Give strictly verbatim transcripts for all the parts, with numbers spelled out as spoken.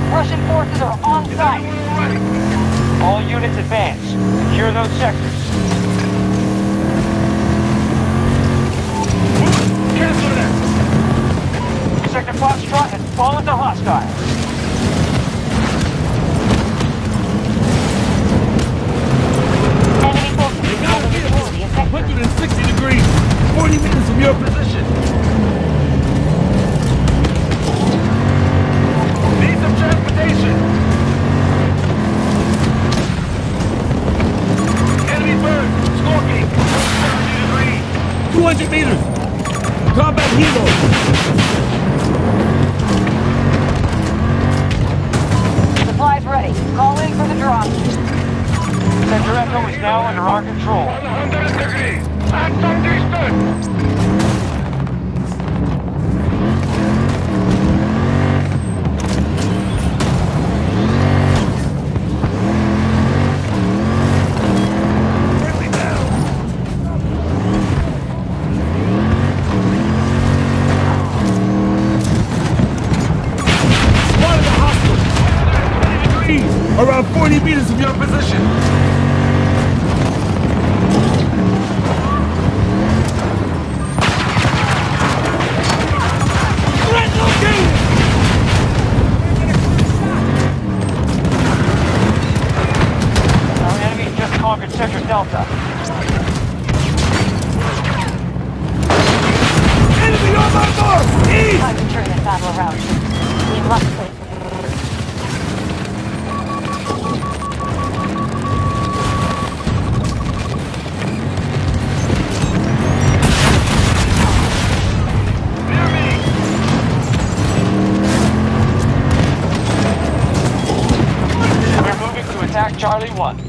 Russian forces are on site. All units advance. Secure those sectors. Cancel that! Sector Foxtrot has fallen to hostiles. Enemy forces are on the majority of sectors. one hundred sixty degrees, forty meters from your position. Need some transportation. Enemy bird, stalking, seventy degrees. two hundred meters. Combat helo. Supplies ready. Call in for the drop. Sector Echo is now under our control. one hundred degrees. At some distance. Around forty meters from your position. Threat located! Our enemy just conquered Sector Delta. Enemy on my mark! East! Time to turn this battle around. We must win. Attack Charlie one.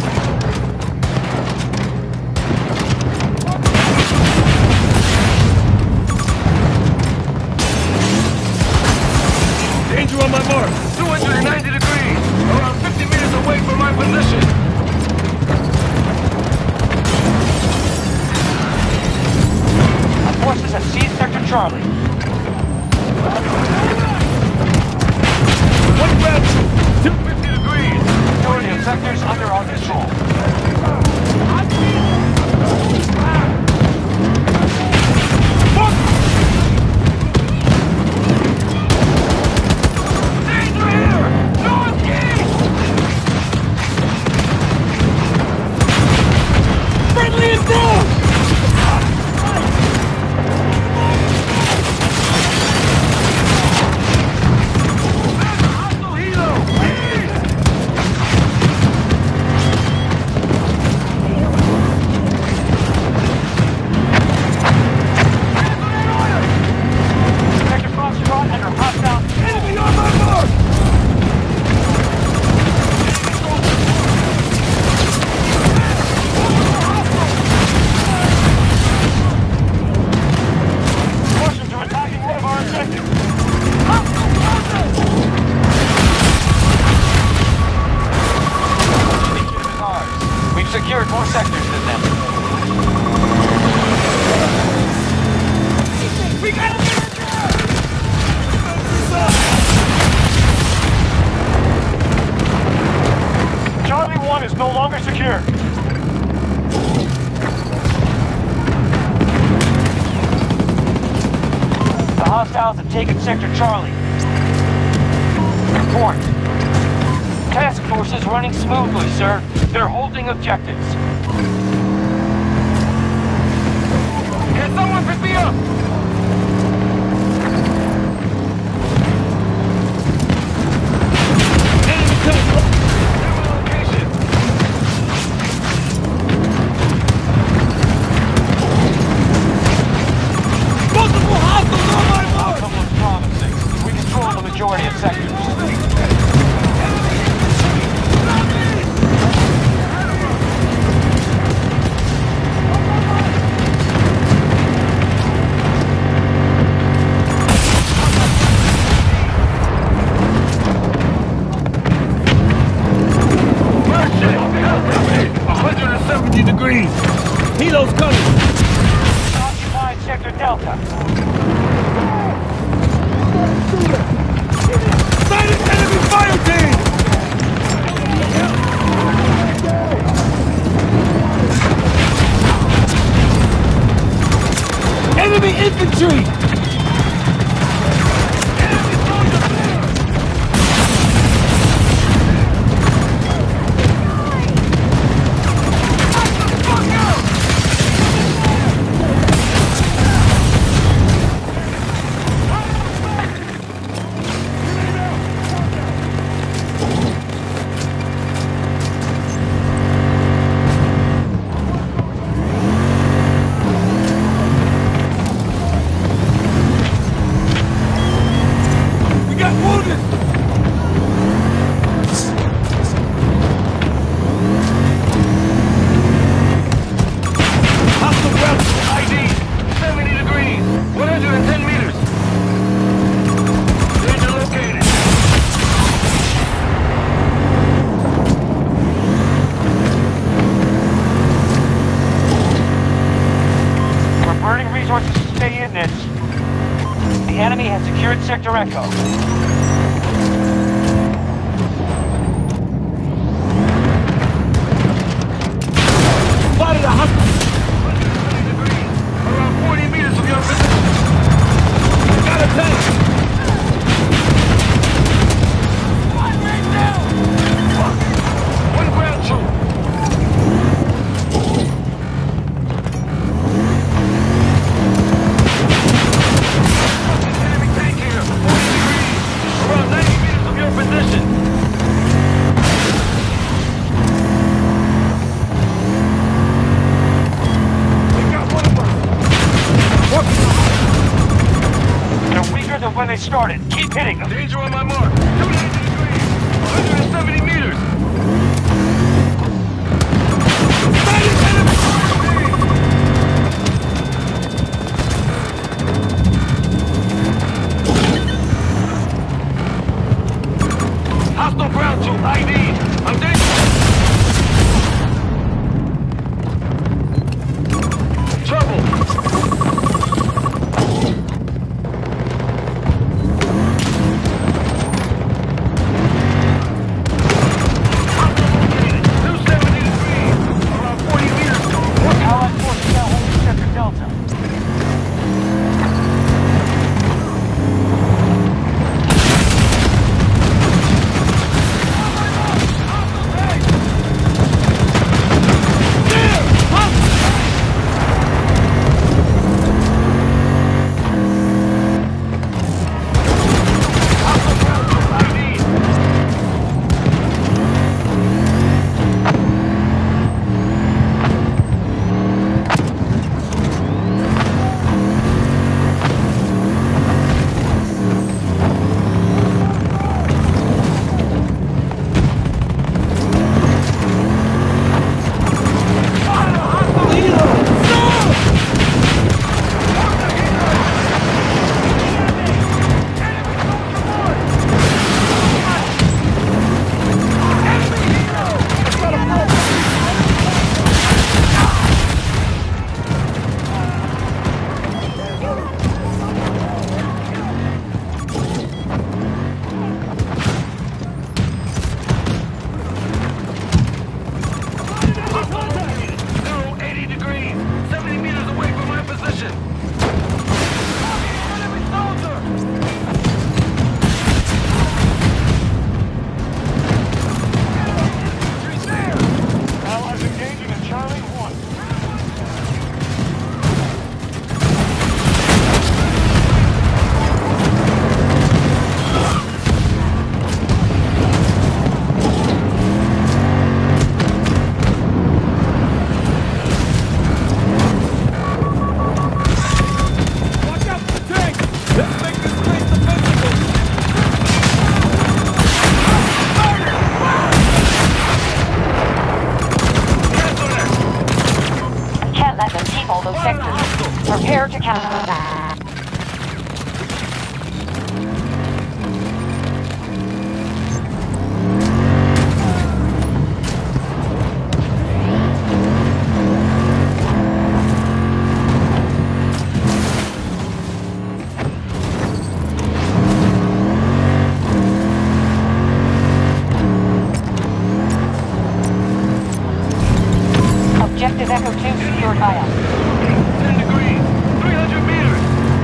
Danger on my mark. two hundred ninety degrees. Around fifty meters away from my position. Our forces have seized Sector Charlie. One grab. two hundred fifty degrees. Majority of sectors under our control. Danger here! Northeast! Friendly is down! Hostile helo! Sector Foxtrot under hostile. Enemy on my mark! Russians are attacking one of our objectives. Initiative is ours. We've secured more sectors than them. We got him! Charlie one is no longer secure. The hostiles have taken Sector Charlie. Report. Task force is running smoothly, sir. They're holding objectives. Can someone pick me up? Enemy control. Location. Multiple hostiles on my mark! Outcome looks promising. We control the majority of sectors. one hundred seventy degrees. Helo's coming. Occupied Sector Delta. Sighted enemy Sector Echo. Spotted a hostile. Around forty meters from your position. Got a tank. One man down. One ground troop. Enemy tank here. forty degrees. Around ninety meters from your position. They're weaker than when they started. Keep hitting them. Danger on my mark. two ninety degrees. one hundred seventy meters. Sighted enemy! Hostile ground troop. I D. I'm dangerous. Trouble. Allied forces now holding Sector Delta. All those sectors. Prepare to counter. Objective Echo two secured by us. ten degrees, three hundred meters.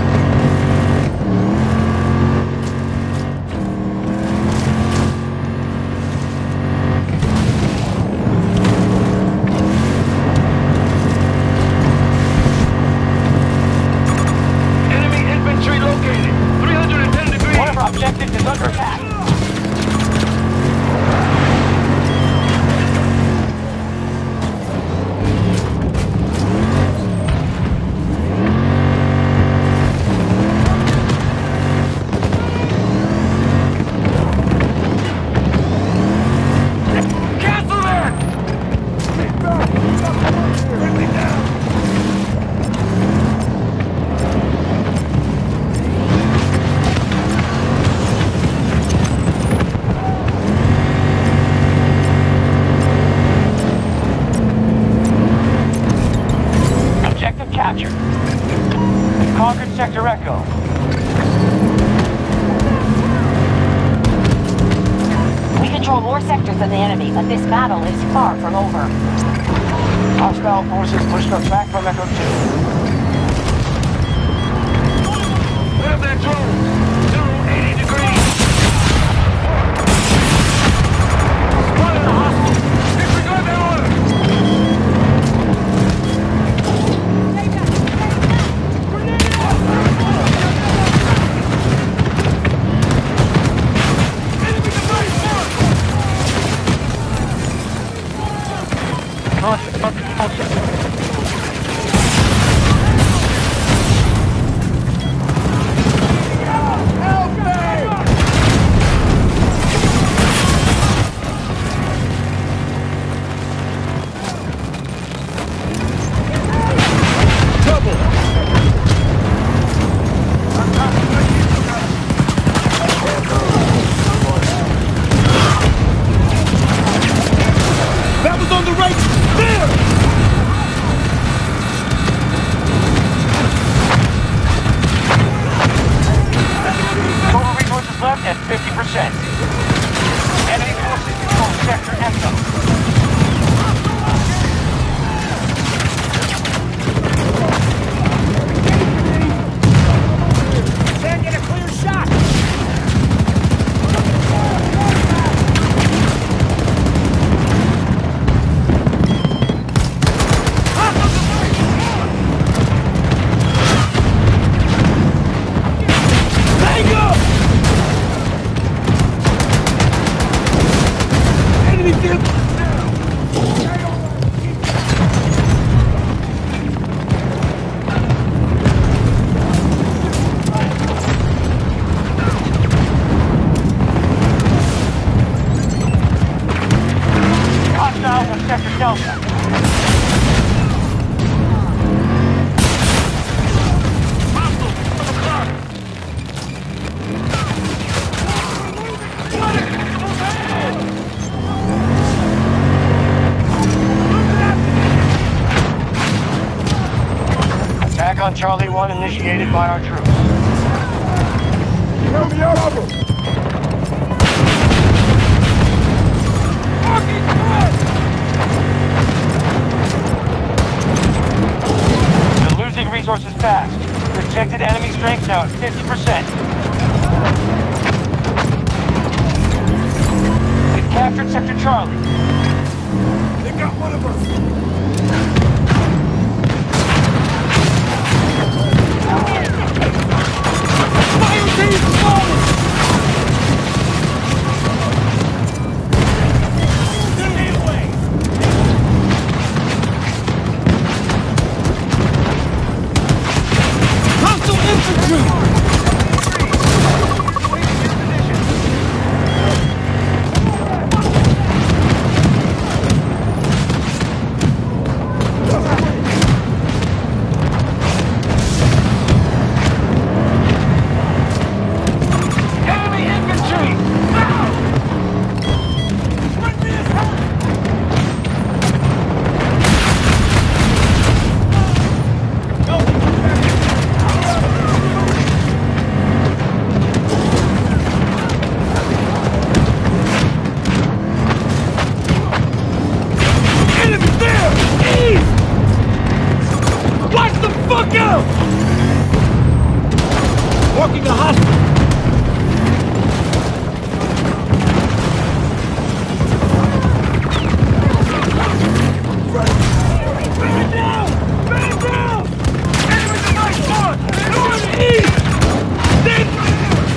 Enemy infantry located, three hundred ten degrees. One of our objectives is under attack. control more sectors than the enemy, but this battle is far from over. Hostile forces pushed us back from Echo two. Grab that drone! Zero, eighty degrees! Spotted a hostile! Disregard that order! Enemy device marked! That was on the right! There! Total resources left at fifty percent. Enemy forces control sector Echo. Can't get a clear shot! Tango! Enemy vehicle! Hostiles on sector Delta. Attack on Charlie one initiated by our troops. Help me out of them! We're losing resources fast. Projected enemy strength now at fifty percent. We've captured Sector Charlie. They got one of us! Fire team forward! Stay away! Hostile infantry! Walking the hospital! Man down! Man down! Enemy device marked! Northeast! Stay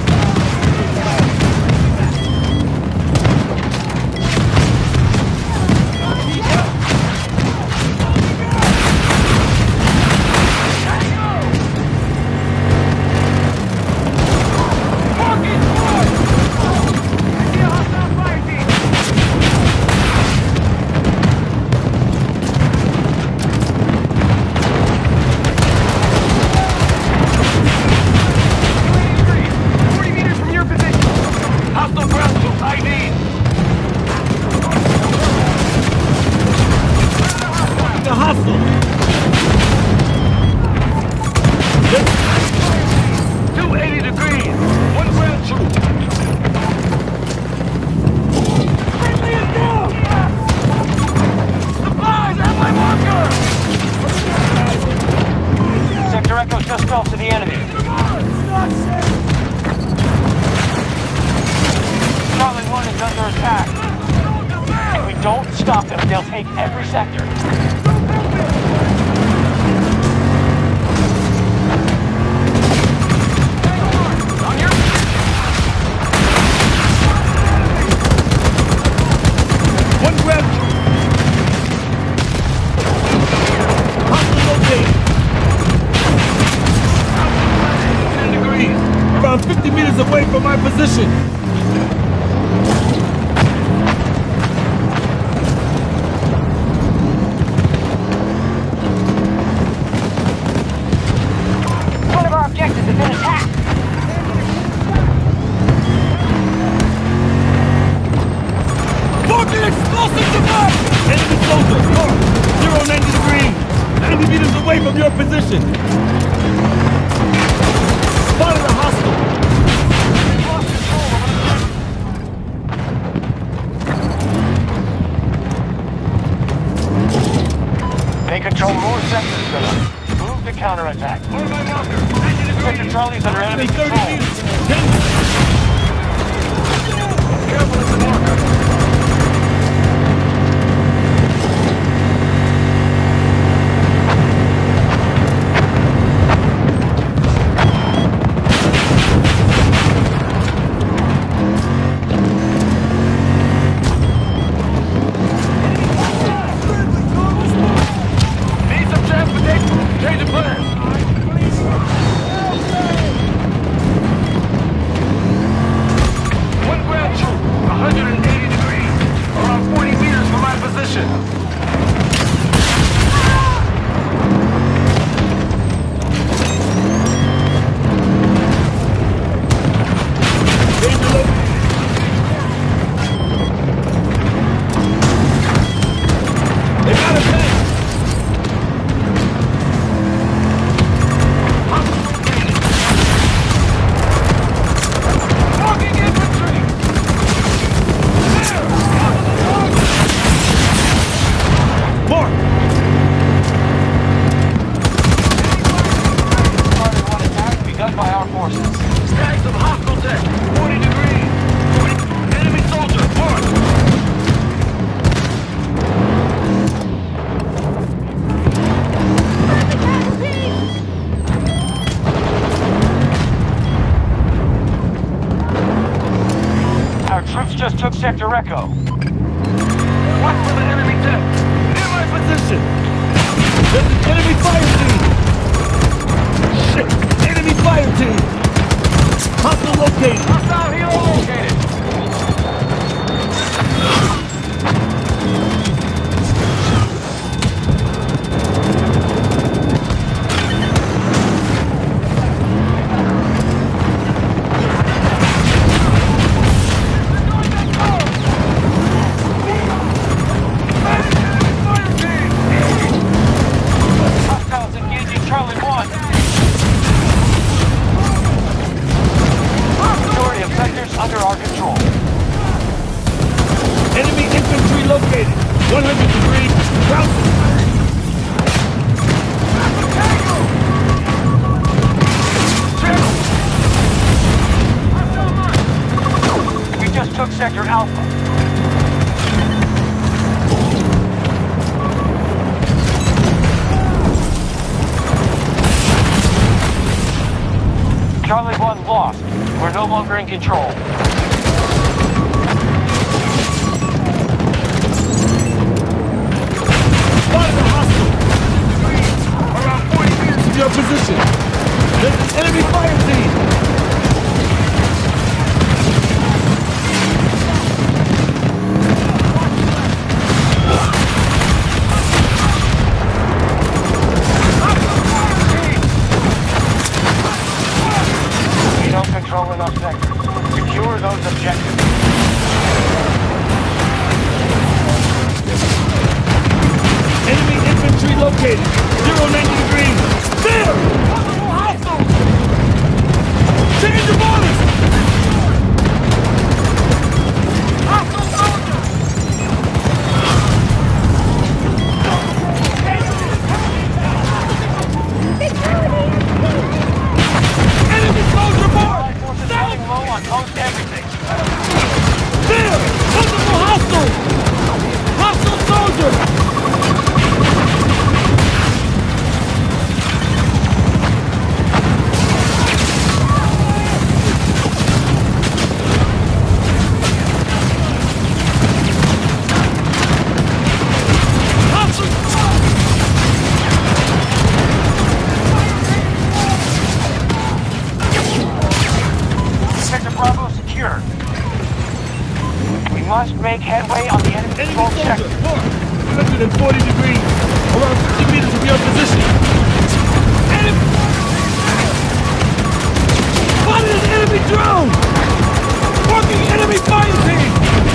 two eighty degrees. One ground troop. Don't stop them. They'll take every sector. On your... One grab. Hostile located. ten degrees. Around fifty meters away from my position. Away from your position. Spotted a hostile. They control more sectors than us. Move to counterattack. Sector Charlie's under enemy control. Careful with the marker. Just took Sector Echo. Watch for the enemy tech. Near my position. There's an enemy fire team. Shit. Enemy fire team. Hostile located. Hostile hero located. Under our control. Enemy infantry located. one hundred degrees. Routed. We just took Sector Alpha. Charlie one lost. We're no longer in control. Spotted a hostile. Around forty meters from your position. There's an enemy fire team. Control enough sectors. Secure those objectives. Enemy infantry located. zero ninety degrees. There! Hostile! Change the borders! Hostile soldier! Enemy soldier board! Low on most everything. There! Multiple hostiles! must make headway on the enemy Enemy controlled soldier! sector. Mark! one hundred forty degrees! Around fifty meters from your position! Enemy! Spotted an enemy drone! Marking enemy fire team!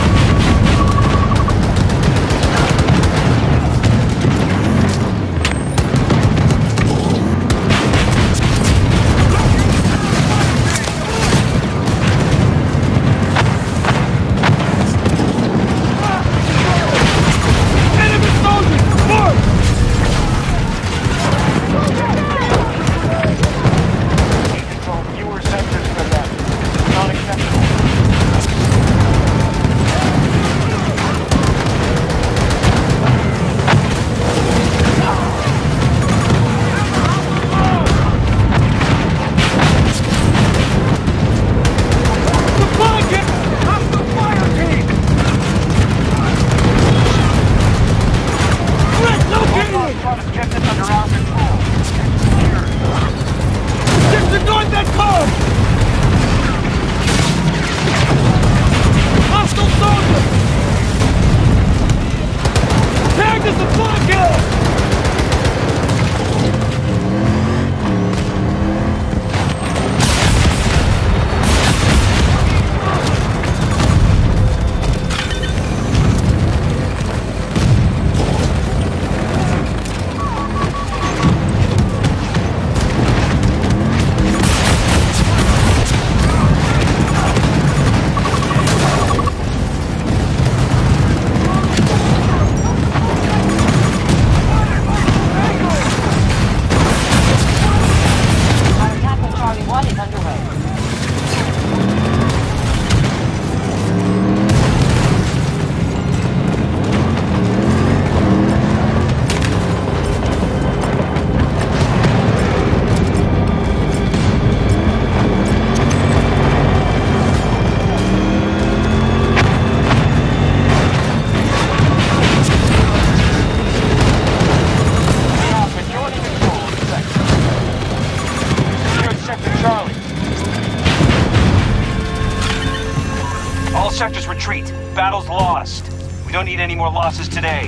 Sectors retreat. Battle's lost. We don't need any more losses today.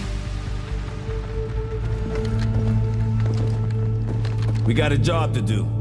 We got a job to do.